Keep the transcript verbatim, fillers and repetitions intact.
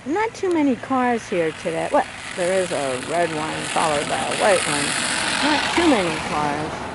Not too many cars here today. Well, there is a red one followed by a white one. Not too many cars.